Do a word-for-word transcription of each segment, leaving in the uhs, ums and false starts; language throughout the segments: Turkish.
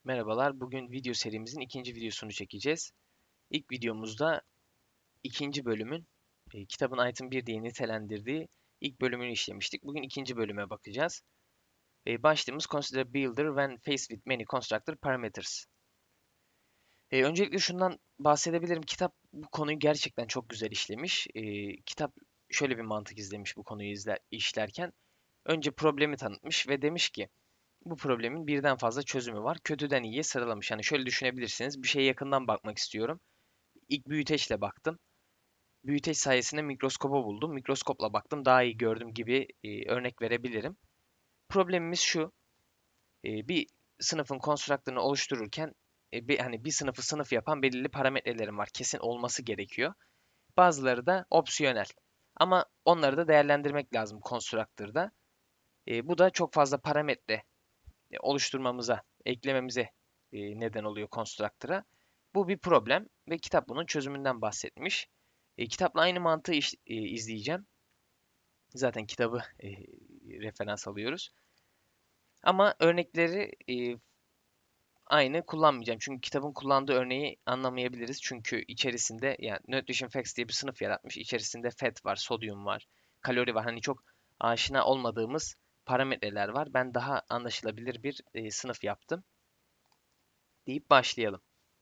Merhabalar, bugün video serimizin ikinci videosunu çekeceğiz. İlk videomuzda ikinci bölümün, e, kitabın Item bir diye nitelendirdiği ilk bölümünü işlemiştik. Bugün ikinci bölüme bakacağız. E, başlığımız Consider Builder when faced with many constructor parameters. E, öncelikle şundan bahsedebilirim. Kitap bu konuyu gerçekten çok güzel işlemiş. E, kitap şöyle bir mantık izlemiş bu konuyu izler, işlerken. Önce problemi tanıtmış ve demiş ki, bu problemin birden fazla çözümü var. Kötüden iyiye sıralamış. Yani şöyle düşünebilirsiniz. Bir şeye yakından bakmak istiyorum. İlk büyüteçle baktım. Büyüteç sayesinde mikroskobu buldum. Mikroskopla baktım, daha iyi gördüm gibi e, örnek verebilirim. Problemimiz şu. E, bir sınıfın konstruktörünü oluştururken e, bir, hani bir sınıfı sınıf yapan belirli parametrelerim var. Kesin olması gerekiyor. Bazıları da opsiyonel. Ama onları da değerlendirmek lazım konstruktörde. E, bu da çok fazla parametre e, oluşturmamıza, eklememize e, neden oluyor constructor'a. Bu bir problem ve kitap bunun çözümünden bahsetmiş. E, kitapla aynı mantığı iş- e, izleyeceğim. Zaten kitabı e, referans alıyoruz. Ama örnekleri e, aynı kullanmayacağım. Çünkü kitabın kullandığı örneği anlamayabiliriz. Çünkü içerisinde yani Nutrition Facts diye bir sınıf yaratmış. İçerisinde fat var, sodyum var, kalori var. Hani çok aşina olmadığımız parametreler var. Ben daha anlaşılabilir bir e, sınıf yaptım deyip başlayalım.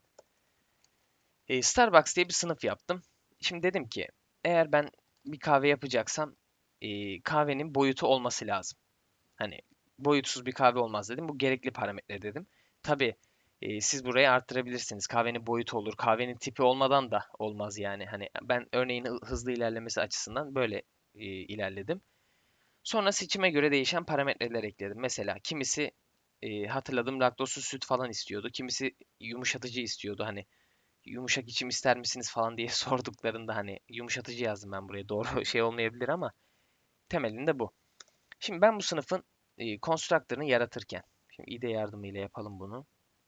E, Starbucks diye bir sınıf yaptım. Şimdi dedim ki eğer ben bir kahve yapacaksam e, kahvenin boyutu olması lazım. Hani boyutsuz bir kahve olmaz dedim. Bu gerekli parametre dedim. Tabii e, siz burayı arttırabilirsiniz. Kahvenin boyutu olur. Kahvenin tipi olmadan da olmaz yani. Hani ben örneğin hı- hızlı ilerlemesi açısından böyle e, ilerledim. Sonra seçime göre değişen parametreler ekledim. Mesela kimisi e, hatırladım laktozsuz süt falan istiyordu. Kimisi yumuşatıcı istiyordu. Hani yumuşak içim ister misiniz falan diye sorduklarında hani yumuşatıcı yazdım ben buraya. Doğru şey olmayabilir ama temelinde bu. Şimdi ben bu sınıfın e, constructor'ını yaratırken, şimdi I D E yardımıyla yapalım bunu.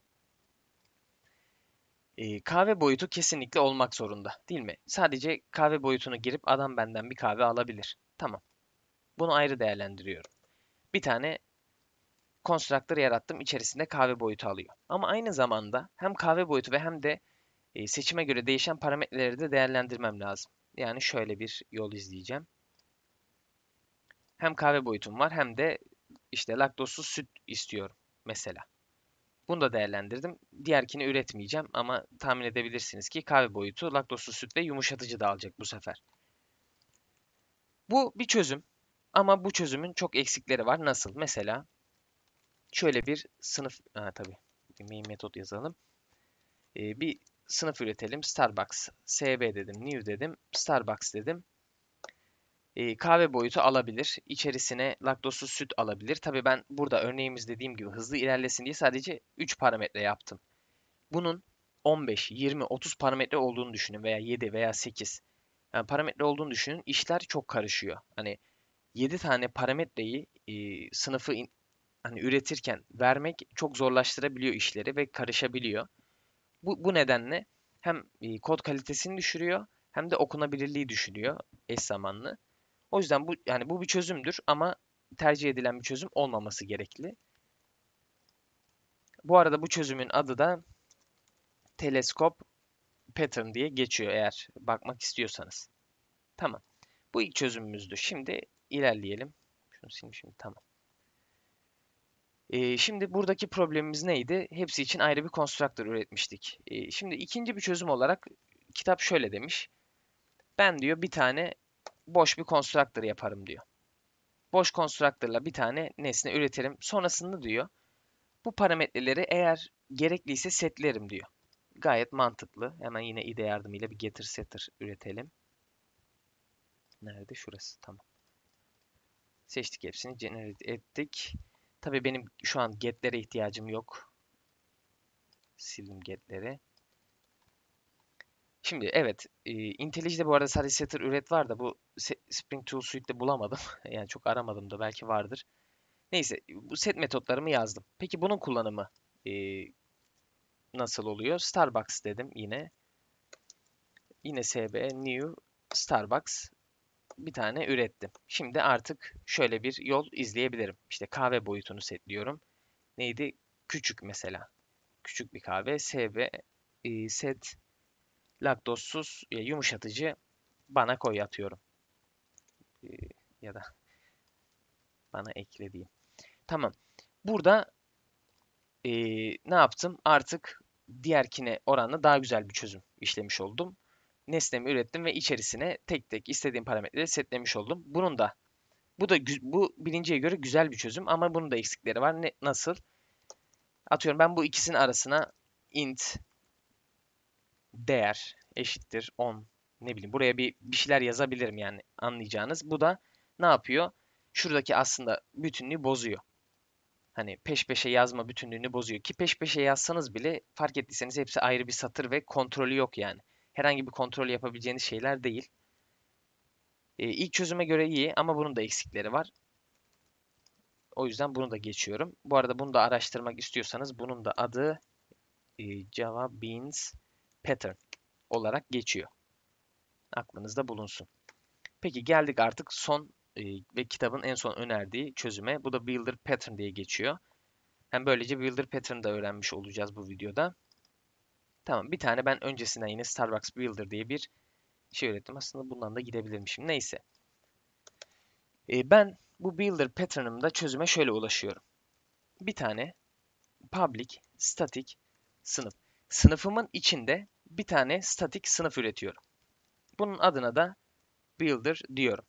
E, kahve boyutu kesinlikle olmak zorunda, değil mi? Sadece kahve boyutunu girip adam benden bir kahve alabilir. Tamam. Bunu ayrı değerlendiriyorum. Bir tane constructor yarattım, içerisinde kahve boyutu alıyor. Ama aynı zamanda hem kahve boyutu ve hem de e, seçime göre değişen parametreleri de değerlendirmem lazım. Yani şöyle bir yol izleyeceğim. Hem kahve boyutum var hem de işte laktozsuz süt istiyorum mesela. Bunu da değerlendirdim. Diğerkini üretmeyeceğim ama tahmin edebilirsiniz ki kahve boyutu laktozsuz süt ve yumuşatıcı da alacak bu sefer. Bu bir çözüm ama bu çözümün çok eksikleri var. Nasıl? Mesela şöyle bir sınıf, ha, tabii bir main metot yazalım. Ee, bir sınıf üretelim. Starbucks. S B dedim, new dedim, Starbucks dedim. Ee, kahve boyutu alabilir. İçerisine laktozsuz süt alabilir. Tabii ben burada örneğimiz dediğim gibi hızlı ilerlesin diye sadece üç parametre yaptım. Bunun on beş, yirmi, otuz parametre olduğunu düşünün veya yedi veya sekiz. Yani parametre olduğunu düşünün. İşler çok karışıyor. Hani yedi tane parametreyi e, sınıfı in- hani üretirken vermek çok zorlaştırabiliyor işleri ve karışabiliyor. Bu, bu nedenle hem e, kod kalitesini düşürüyor hem de okunabilirliği düşürüyor eş zamanlı. O yüzden bu yani bu bir çözümdür ama tercih edilen bir çözüm olmaması gerekli. Bu arada bu çözümün adı da teleskop pattern diye geçiyor eğer bakmak istiyorsanız. Tamam. Bu ilk çözümümüzdü. Şimdi ilerleyelim. Şunu sileyim şimdi. Tamam. Ee, şimdi buradaki problemimiz neydi? Hepsi için ayrı bir constructor üretmiştik. Ee, şimdi ikinci bir çözüm olarak kitap şöyle demiş. Ben diyor bir tane boş bir constructor yaparım diyor. Boş constructor'la bir tane nesne üretirim. Sonrasında diyor bu parametreleri eğer gerekliyse setlerim diyor. Gayet mantıklı. Hemen yine I D E yardımıyla bir getter setter üretelim. Nerede? Şurası. Tamam. Seçtik hepsini. Generate ettik. Tabii benim şu an get'lere ihtiyacım yok. Sildim get'leri. Şimdi evet. E, IntelliJ'de bu arada sadece setter üret var da bu Spring Tool Suite'de bulamadım. Yani çok aramadım da belki vardır. Neyse bu set metotlarımı yazdım. Peki bunun kullanımı e, nasıl oluyor? Starbucks dedim yine. Yine S B new Starbucks bir tane ürettim. Şimdi artık şöyle bir yol izleyebilirim. İşte kahve boyutunu setliyorum. Neydi? Küçük mesela. küçük bir kahve. S ve e, set laktozsuz e, yumuşatıcı bana koy atıyorum. E, ya da bana ekle diyeyim. Tamam. Burada e, ne yaptım? Artık diğerkine oranla daha güzel bir çözüm işlemiş oldum. Nesnemi ürettim ve içerisine tek tek istediğim parametreleri setlemiş oldum. Bunun da bu da gü- bu birinciye göre güzel bir çözüm ama bunun da eksikleri var. Ne, nasıl? Atıyorum ben bu ikisinin arasına int değer eşittir on, ne bileyim buraya bir bir şeyler yazabilirim yani anlayacağınız. Bu da ne yapıyor? Şuradaki aslında bütünlüğü bozuyor. Hani peş peşe yazma bütünlüğünü bozuyor ki peş peşe yazsanız bile fark ettiyseniz hepsi ayrı bir satır ve kontrolü yok yani. Herhangi bir kontrol yapabileceğiniz şeyler değil. E, ilk çözüme göre iyi ama bunun da eksikleri var. O yüzden bunu da geçiyorum. Bu arada bunu da araştırmak istiyorsanız bunun da adı e, Java Beans Pattern olarak geçiyor. Aklınızda bulunsun. Peki geldik artık son e, ve kitabın en son önerdiği çözüme. Bu da Builder Pattern diye geçiyor. Hem böylece Builder Pattern'ı da öğrenmiş olacağız bu videoda. Tamam, bir tane ben öncesinden yine Starbucks Builder diye bir şey öğrettim. Aslında bundan da gidebilirmişim. Neyse. E, ben bu Builder Pattern'ımda çözüme şöyle ulaşıyorum. Bir tane public static sınıf. Sınıfımın içinde bir tane static sınıf üretiyorum. Bunun adına da Builder diyorum.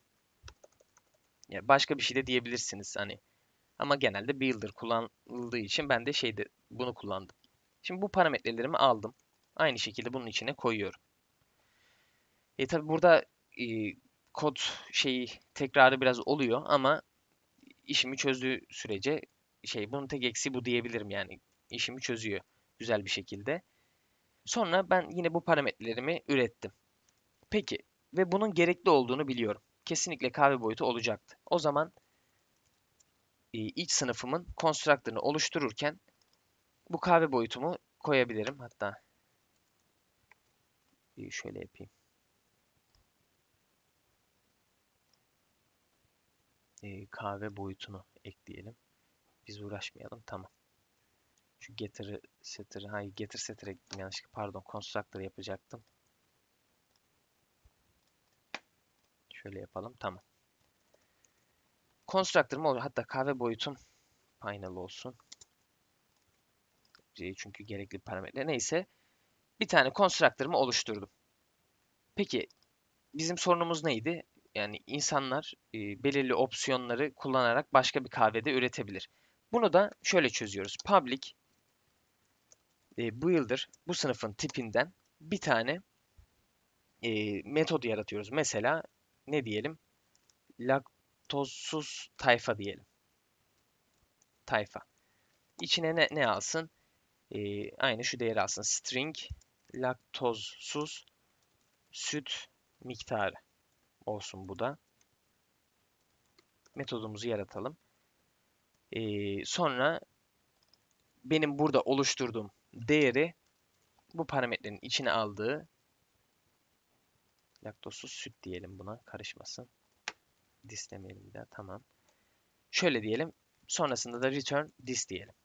Ya başka bir şey de diyebilirsiniz hani. Ama genelde Builder kullanıldığı için ben de şeyde bunu kullandım. Şimdi bu parametrelerimi aldım. Aynı şekilde bunun içine koyuyorum. E tabi burada e, kod şeyi tekrarı biraz oluyor ama işimi çözdüğü sürece şey bunun tek eksiği bu diyebilirim yani. İşimi çözüyor güzel bir şekilde. Sonra ben yine bu parametrelerimi ürettim. Peki ve bunun gerekli olduğunu biliyorum. Kesinlikle kahve boyutu olacaktı. O zaman e, iç sınıfımın constructor'ını oluştururken bu kahve boyutumu koyabilirim. Hatta e, şöyle yapayım. E, kahve boyutunu ekleyelim. Biz uğraşmayalım. Tamam. Şu getir setter, hayır getir setter ekledim yanlışlıkla. Pardon, constructor yapacaktım. Şöyle yapalım. Tamam. Constructor'ım olur. Hatta kahve boyutum final olsun. E, çünkü gerekli parametre. Neyse. Bir tane constructor'ımı oluşturdum. Peki bizim sorunumuz neydi? Yani insanlar e, belirli opsiyonları kullanarak başka bir kahvede üretebilir. Bunu da şöyle çözüyoruz. Public e, builder bu sınıfın tipinden bir tane e, metod yaratıyoruz. Mesela ne diyelim? Laktozsuz tayfa diyelim. Tayfa. İçine ne, ne alsın? E, aynı şu değeri alsın. String laktozsuz süt miktarı olsun bu da. Metodumuzu yaratalım. E, sonra benim burada oluşturduğum değeri bu parametrenin içine aldığı laktozsuz süt diyelim buna karışmasın. This demeyelim bir daha. Tamam. Şöyle diyelim. Sonrasında da return this diyelim.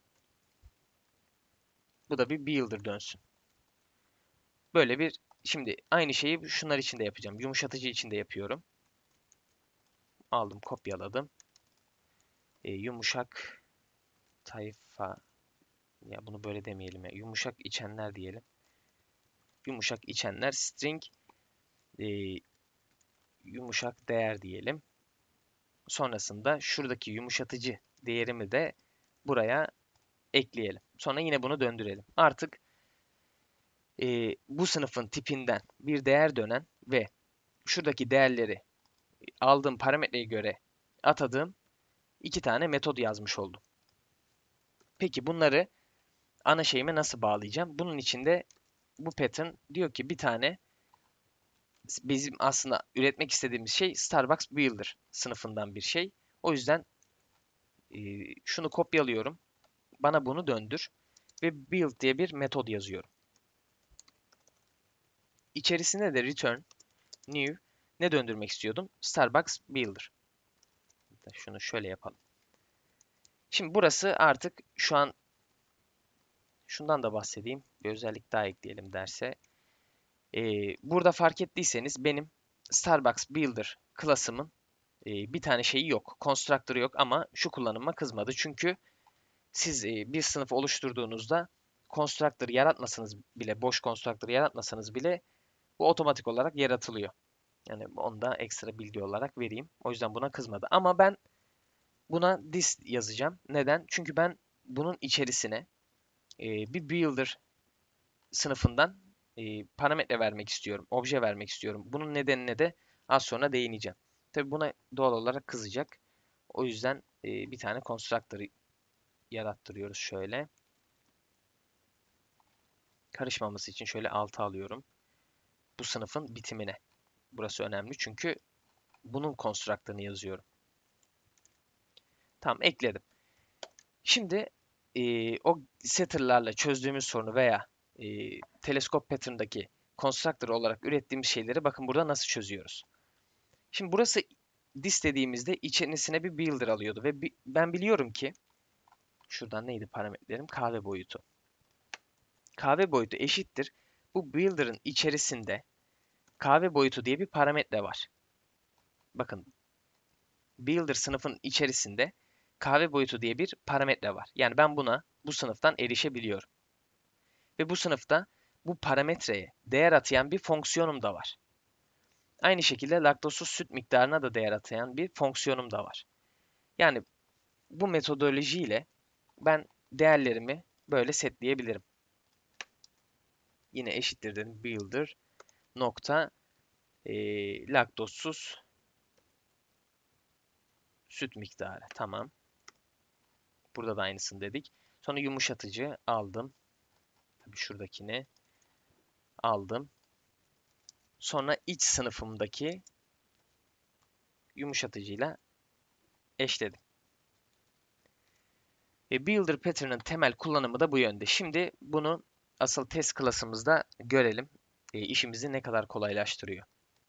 Bu da bir builder dönsün. Böyle bir şimdi aynı şeyi şunlar için de yapacağım. Yumuşatıcı için de yapıyorum. Aldım, kopyaladım. E, yumuşak tayfa ya bunu böyle demeyelim ya. Yumuşak içenler diyelim. Yumuşak içenler string e, yumuşak değer diyelim. Sonrasında şuradaki yumuşatıcı değerimi de buraya ekleyelim. Sonra yine bunu döndürelim. Artık e, bu sınıfın tipinden bir değer dönen ve şuradaki değerleri aldığım parametreye göre atadığım iki tane metod yazmış oldum. Peki bunları ana şeyime nasıl bağlayacağım? Bunun için de bu pattern diyor ki bir tane bizim aslında üretmek istediğimiz şey Starbucks Builder sınıfından bir şey. O yüzden e, şunu kopyalıyorum. Bana bunu döndür ve build diye bir metod yazıyorum. İçerisinde de return new ne döndürmek istiyordum? Starbucks Builder. Şunu şöyle yapalım. Şimdi burası artık şu an şundan da bahsedeyim. Bir özellik daha ekleyelim derse. Ee, burada fark ettiyseniz benim Starbucks Builder klasımın e, bir tane şeyi yok. Constructor'ı yok ama şu kullanıma kızmadı. Çünkü siz e, bir sınıf oluşturduğunuzda constructor yaratmasanız bile, boş constructor yaratmasanız bile bu otomatik olarak yaratılıyor. Yani onu da ekstra bilgi olarak vereyim. O yüzden buna kızmadı. Ama ben buna this yazacağım. Neden? Çünkü ben bunun içerisine e, bir builder sınıfından e, parametre vermek istiyorum. Obje vermek istiyorum. Bunun nedenine de az sonra değineceğim. Tabii buna doğal olarak kızacak. O yüzden e, bir tane constructor yarattırıyoruz şöyle. Karışmaması için şöyle altı alıyorum. Bu sınıfın bitimine. Burası önemli çünkü bunun constructor'ını yazıyorum. Tamam, ekledim. Şimdi e, o setter'larla çözdüğümüz sorunu veya e, teleskop pattern'daki constructor olarak ürettiğimiz şeyleri bakın burada nasıl çözüyoruz. Şimdi burası this dediğimizde içerisine bir builder alıyordu ve bi ben biliyorum ki şuradan neydi parametrelerim? Kahve boyutu. Kahve boyutu eşittir. Bu builder'ın içerisinde kahve boyutu diye bir parametre var. Bakın, builder sınıfın içerisinde kahve boyutu diye bir parametre var. Yani ben buna bu sınıftan erişebiliyorum. Ve bu sınıfta bu parametreye değer atayan bir fonksiyonum da var. Aynı şekilde laktozsuz süt miktarına da değer atayan bir fonksiyonum da var. Yani bu metodolojiyle ben değerlerimi böyle setleyebilirim. Yine eşittir dedim. Builder nokta e, laktozsuz süt miktarı. Tamam. Burada da aynısını dedik. Sonra yumuşatıcı aldım. Tabii şuradakini aldım. Sonra iç sınıfımdaki yumuşatıcıyla eşledim. E, Builder pattern'ın temel kullanımı da bu yönde. Şimdi bunu asıl test klasımızda görelim. E, işimizi ne kadar kolaylaştırıyor.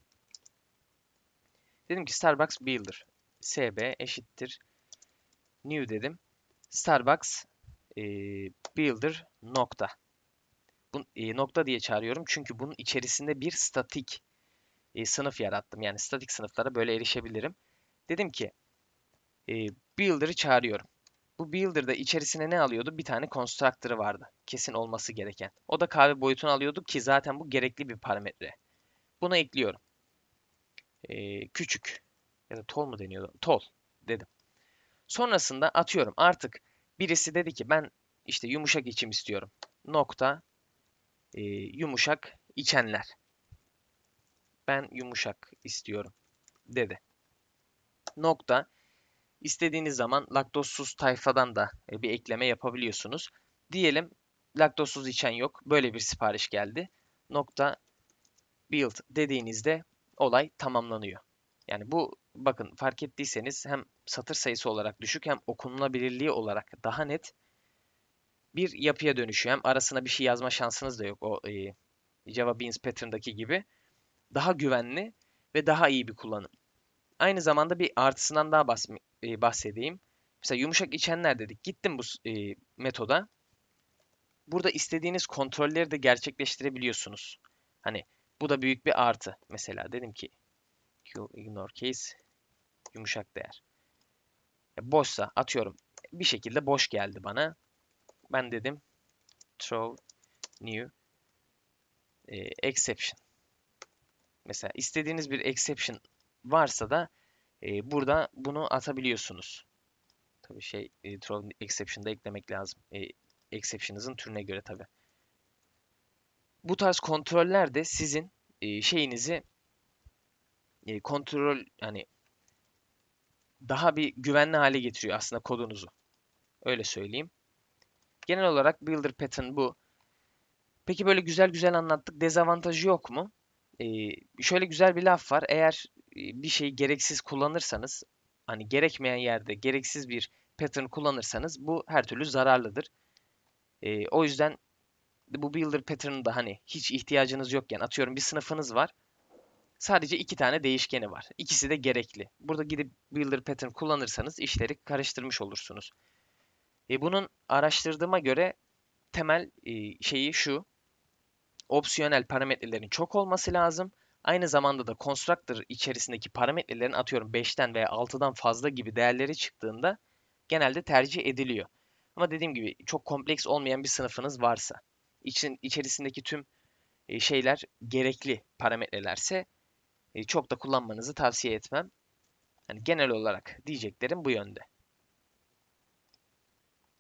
Dedim ki Starbucks Builder S B eşittir new dedim. Starbucks e, Builder nokta. Bu, e, nokta diye çağırıyorum çünkü bunun içerisinde bir statik e, sınıf yarattım. Yani statik sınıflara böyle erişebilirim. Dedim ki e, Builder'ı çağırıyorum. Bu builder'da içerisine ne alıyordu? Bir tane constructor'ı vardı. Kesin olması gereken. O da kahve boyutunu alıyordu ki zaten bu gerekli bir parametre. Bunu ekliyorum. Ee, küçük. Ya da tol mu deniyordu? Tol dedim. Sonrasında atıyorum. Artık birisi dedi ki ben işte yumuşak içim istiyorum. Nokta e, yumuşak içenler. Ben yumuşak istiyorum dedi. Nokta. İstediğiniz zaman laktozsuz tayfadan da e, bir ekleme yapabiliyorsunuz. Diyelim laktozsuz içen yok. Böyle bir sipariş geldi. Nokta build dediğinizde olay tamamlanıyor. Yani bu bakın fark ettiyseniz hem satır sayısı olarak düşük hem okunulabilirliği olarak daha net bir yapıya dönüşüyor. Hem arasına bir şey yazma şansınız da yok o e, Java Beans Pattern'daki gibi. Daha güvenli ve daha iyi bir kullanım. Aynı zamanda bir artısından daha bahsedeyim. Mesela yumuşak içenler dedik. Gittim bu e, metoda. Burada istediğiniz kontrolleri de gerçekleştirebiliyorsunuz. Hani bu da büyük bir artı. Mesela dedim ki ignore case yumuşak değer. Boşsa atıyorum bir şekilde boş geldi bana. Ben dedim throw new e, exception. Mesela istediğiniz bir exception varsa da e, burada bunu atabiliyorsunuz. Tabii şey e, throw exception'da eklemek lazım. E, exception'ınızın türüne göre tabii. Bu tarz kontroller de sizin e, şeyinizi e, kontrol yani daha bir güvenli hale getiriyor aslında kodunuzu. Öyle söyleyeyim. Genel olarak builder pattern bu. Peki böyle güzel güzel anlattık. Dezavantajı yok mu? Ee, şöyle güzel bir laf var. Eğer e, bir şeyi gereksiz kullanırsanız, hani gerekmeyen yerde gereksiz bir pattern kullanırsanız bu her türlü zararlıdır. Ee, o yüzden bu builder pattern'da hani hiç ihtiyacınız yokken atıyorum bir sınıfınız var. Sadece iki tane değişkeni var. İkisi de gerekli. Burada gidip builder pattern kullanırsanız işleri karıştırmış olursunuz. E bunun araştırdığıma göre temel e, şeyi şu. Opsiyonel parametrelerin çok olması lazım. Aynı zamanda da constructor içerisindeki parametrelerin atıyorum beşten veya altıdan fazla gibi değerleri çıktığında genelde tercih ediliyor. Ama dediğim gibi çok kompleks olmayan bir sınıfınız varsa, için, içerisindeki tüm e, şeyler gerekli parametrelerse e, çok da kullanmanızı tavsiye etmem. Yani genel olarak diyeceklerim bu yönde.